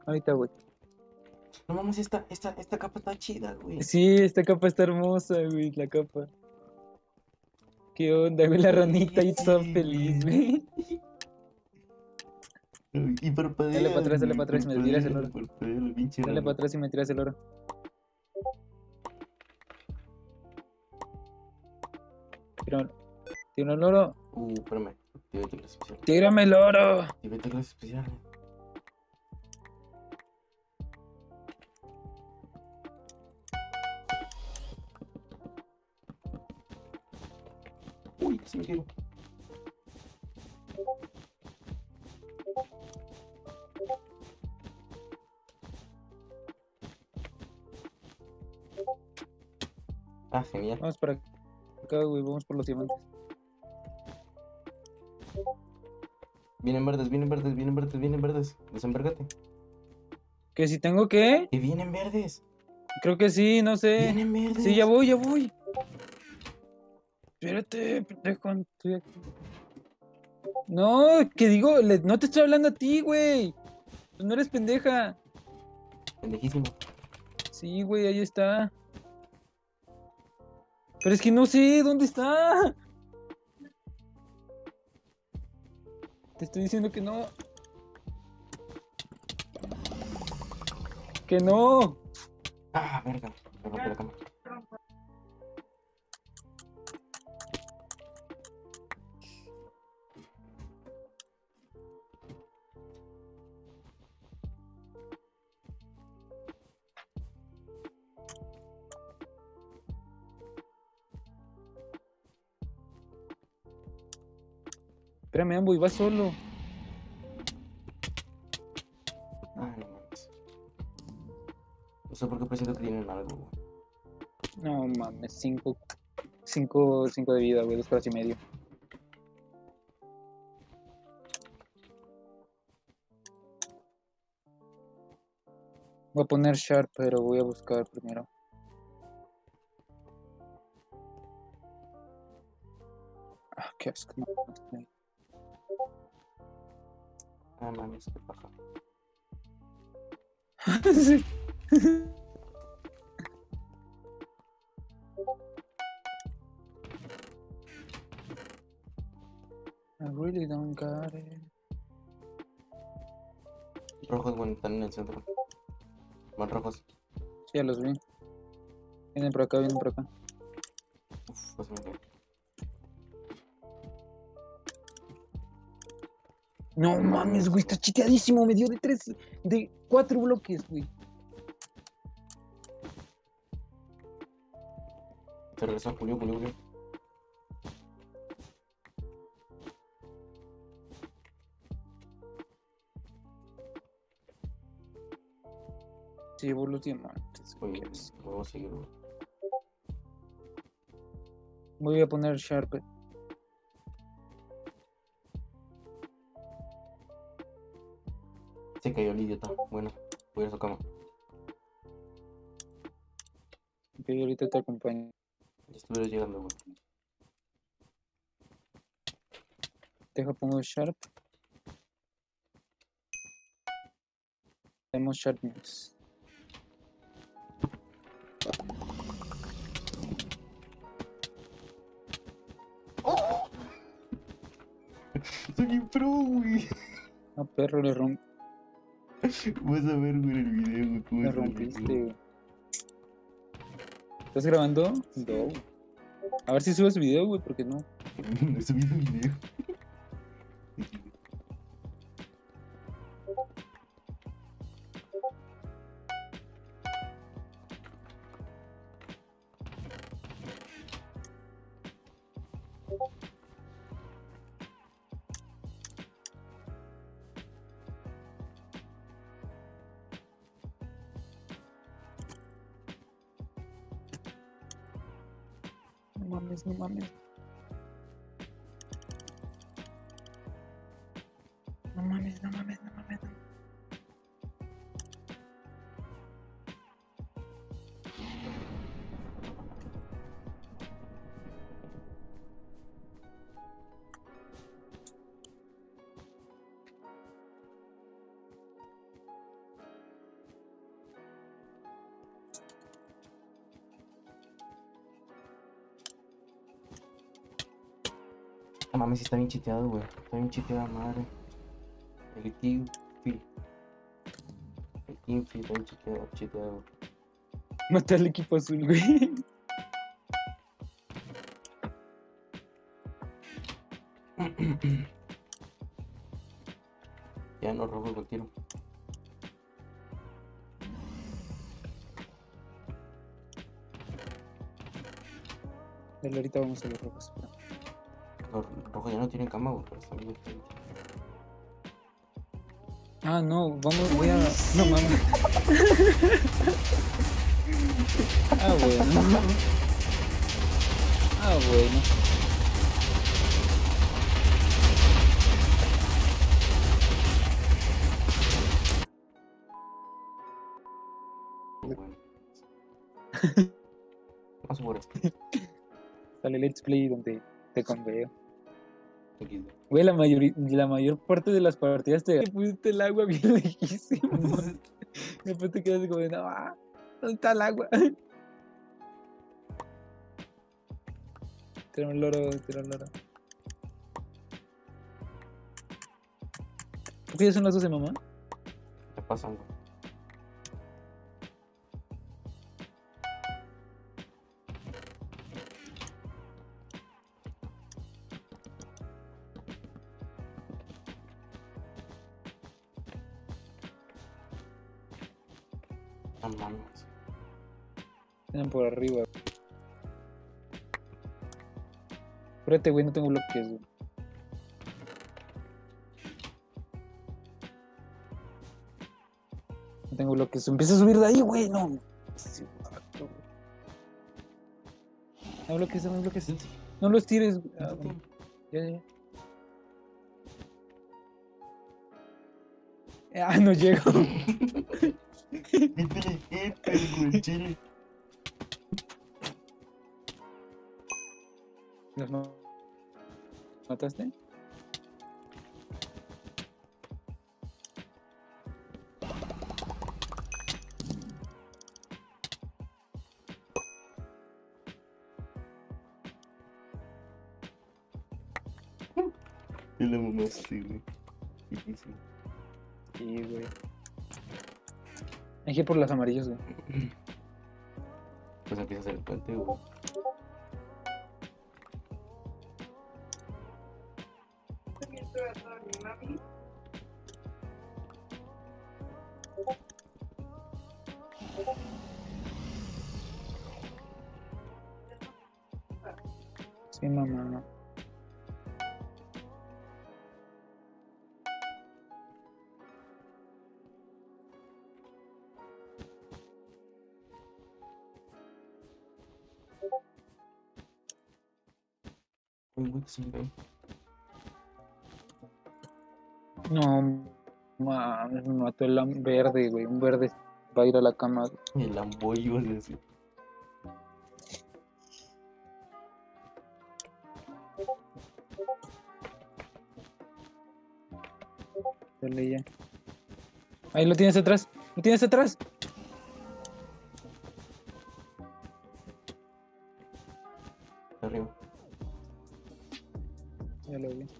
Ahorita, güey. No mames, esta capa está chida, güey. Sí, esta capa está hermosa, güey, la capa. ¿Qué onda, güey? La ranita ahí toda feliz, güey. Y parpadea, Dale para güey, atrás y me tiras el oro. parpadea, la pinche Dale rana. para atrás y me tiras el oro. Tira el oro. Espérame. Actívate clase especial. Tírame el oro. Actívate clase especial. Uy, casi me quiero. Genial. Vamos para acá, güey. Vamos por los diamantes. Vienen verdes, vienen verdes, vienen verdes, vienen verdes. Desembérgate. ¿Que si tengo que? Que vienen verdes. Creo que sí, no sé. Vienen verdes. Sí, ya voy, ya voy. Espérate, pendejo. Estoy aquí. No, que digo, no te estoy hablando a ti, güey. Tú no eres pendeja. Pendejísimo. Sí, güey, ahí está. Pero es que no sé dónde está. Te estoy diciendo que no. Que no. Verga. Me rompe la cama. Espérame, Ambo, y va solo. No mames. No sé por qué presiento que tienen algo, güey. No mames, 5 de vida, güey, 2 horas y medio. Voy a poner Sharp, pero voy a buscar primero. Qué asco. Mames, qué paja. Sí. I really don't got it. Rojos, bueno, están en el centro. Van rojos. Sí, ya los vi. Vienen por acá, vienen por acá. Pues me quedé. No mames, güey, está chiteadísimo. Me dio de 4 bloques, güey. Se regresó Julio. Sí, llevo los diamantes. Oye, ¿Qué haces? vamos a seguir, güey. Voy a poner Sharp. Se cayó el idiota. Bueno, voy a su cama. Ok, ahorita te acompaño. Ya estuvieras llegando, güey. Deja pongo Sharp. Tenemos Sharpness. ¡Oh! Soy pro, güey. No, perro, le Vas a ver, güey, el video, güey. ¿Cómo le es rompiste, güey. ¿Estás grabando? No. A ver si subes video, güey, porque no. No he subido video. No mames, no mames. No mames, no mames, no mames. No mames, sí está bien chiteado, güey. Está bien chiteada madre. El Kingfield. El Kingfield está bien chiteado. Matar al equipo azul, güey. Ya no robo el tiro. Dale, ahorita vamos a los rojos. Los rojos ya no tienen cama, güey. Pero están bien. Ah, no, voy a. No mames. Ah, bueno. Ah, bueno. Bueno. Vamos por esto. Sale Let's Play donde te conveo. XD. Güey, la mayor parte de las partidas te pusiste el agua bien lejísimo. Después te quedas como, no, ¿dónde está el agua? Tira un loro, tira un loro. ¿Por qué ya son las 12, mamá? ¿Qué pasa, güey? No mames. Tienen por arriba. Espérate, güey, no tengo bloques, güey. No tengo bloques. Empieza a subir de ahí, güey, no. Sí, vato, güey. No bloques, no bloques. No los tires. Ah, bueno. Ya. Ah, no llego. Güey, chile. ¿Los mataste? Y la mamaste, güey. Difícil. Sí, güey. Hay que ir por las amarillas, güey. Pues empieza a hacer el puente, güey. Sí, mamá. Un güey, sí, güey. No, mames, me mató el verde, güey. Un verde va a ir a la cama. El ambollo, es decir. Dale ya. Ahí lo tienes atrás. Lo tienes atrás. Arriba. Ya lo vi.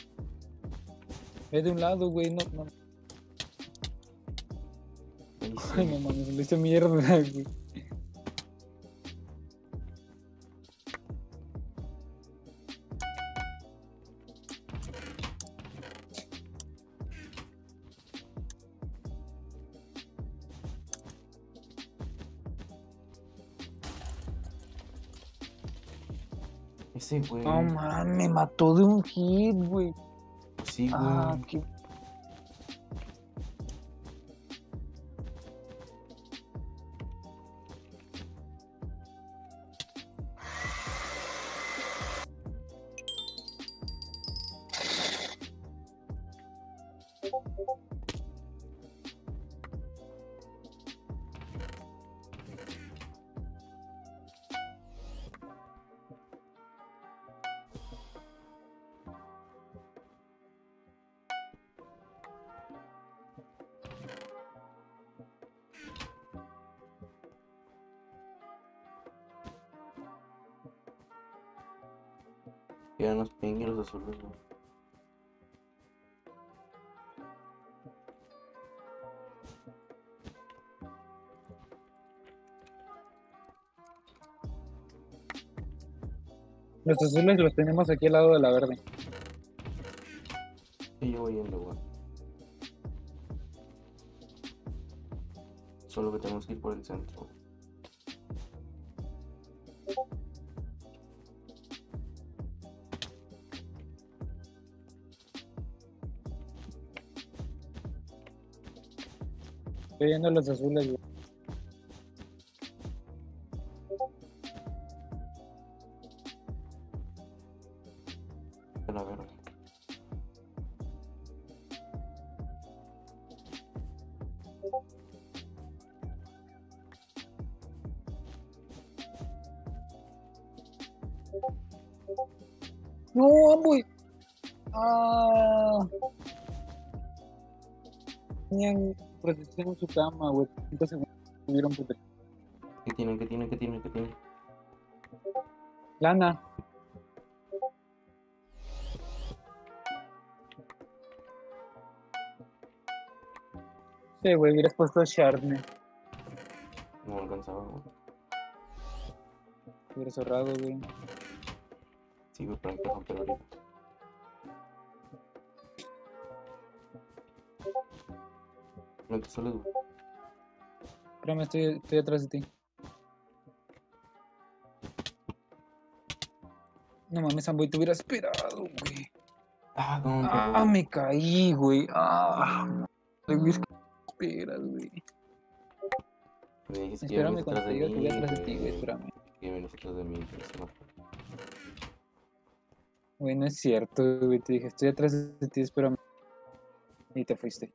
Ve de un lado, güey. No, no. Ahí Ay, sí. no mames, le hice mierda, güey. Ese güey. No mames, me mató de un hit, güey. Sí, güey. Ah, qué. quedan los pink y los azules, güey. Los azules los tenemos aquí al lado de la verde. Sí, yo voy yendo, güey. Solo que tenemos que ir por el centro. Estoy viendo los azules, güey. De la verde. No, güey. Ah. Tenían protección en su cama, güey. Entonces tuvieron protección. ¿Qué tienen? ¿Qué tienen? ¿Qué tienen? ¿Qué tienen? Lana. Sí, güey, hubieras puesto Sharpness. No alcanzaba, güey. Hubieras ahorrado, güey. Sí, güey, pero hay que romper ahorita. No te sueles, güey. Espérame, estoy atrás de ti. No mames, Amboy, te hubiera esperado, güey. Ah, ¿cómo Ah, me caí, güey. Ah, güey, es que me esperas, güey. Me dijiste que Espérame venís cuando atrás te de diga que voy mí, atrás de ti, güey, güey. espérame. Que venís atrás de mí, pero eso no fue. Güey, no es cierto, güey. Te dije, estoy atrás de ti, espérame. Y te fuiste.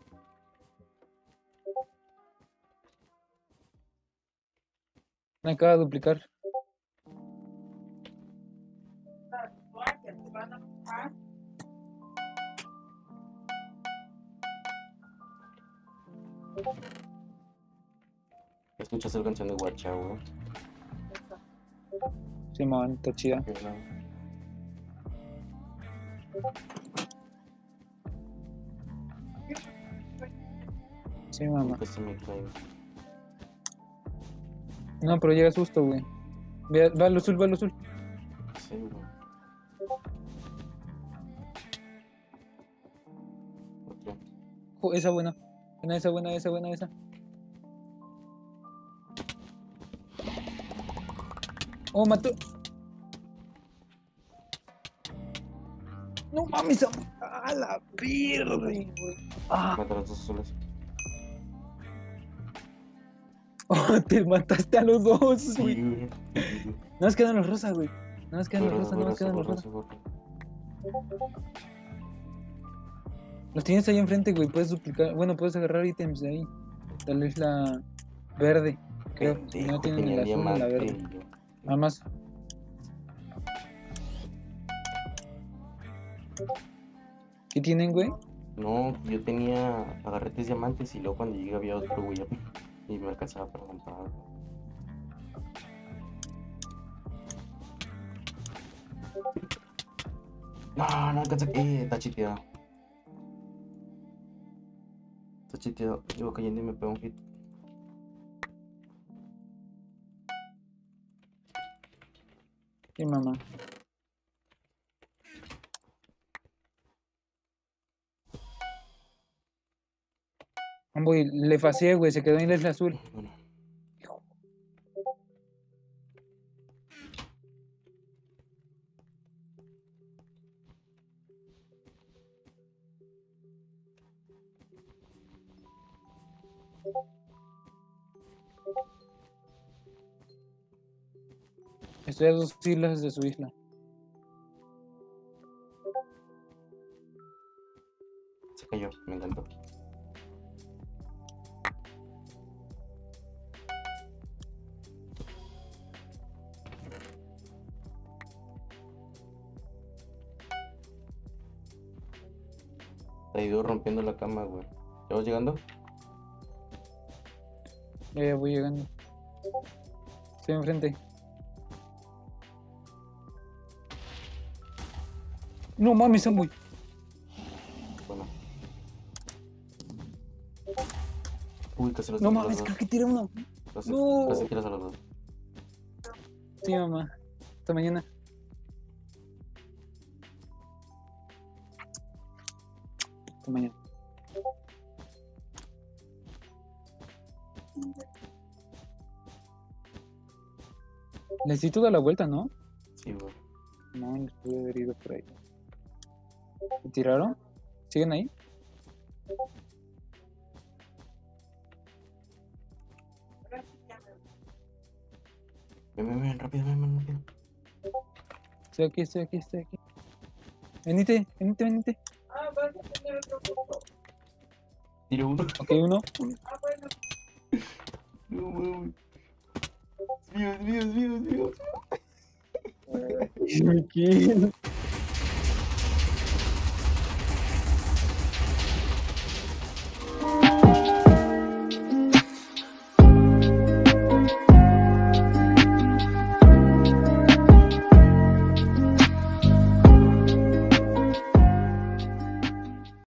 Me acaba de duplicar. ¿Escuchas la canción de Guacha, güey? Simón, está chida. Que no. Sí, mamá. Nunca se me cae. No, pero llega susto, güey. Va al azul, va al azul. Sí, güey. Otro. Esa buena. Esa buena, esa buena, esa. Oh, mató. No mames, a la pierde, güey. Ah, Mata a los dos azules. oh, te mataste a los dos, Sí, güey. güey. No nos quedan los rosas, güey. No nos quedan los rosas, no nos quedan los rosas. Los tienes ahí enfrente, güey. Puedes duplicar. Bueno, puedes agarrar ítems de ahí. Tal vez la verde, creo. Si no tienen el azul o la verde. Nada más. ¿Qué tienen, güey? No, yo tenía agarretes diamantes y luego cuando llegué había otro, güey. Y me alcanzaba para comprar. No, no alcanza. Está chiteado. Está chiteado. Llevo cayendo y me pego un hit. Sí, mamá. Güey, le facié, güey. Se quedó en la isla azul. Bueno, Estoy a 2 islas de su isla. se cayó. Me encantó. Te ha ido rompiendo la cama, güey. ¿Ya vas llegando? Voy llegando. Estoy enfrente. No mames, Samboy. Bueno. Uy, casi los No tiro a los mames, dos. creo que tiré uno. Casi, No. casi tiras a los dos. Sí, mamá. Hasta mañana. Hasta mañana. Les di toda la vuelta, ¿no? Sí, güey. No, les pude haber ido por ahí. ¿Me tiraron? ¿Siguen ahí? Ven, rápido, ven, rápido. Estoy aquí. Venite. Tiro uno. Ok, uno. No, mames. Es mío. ¿Qué?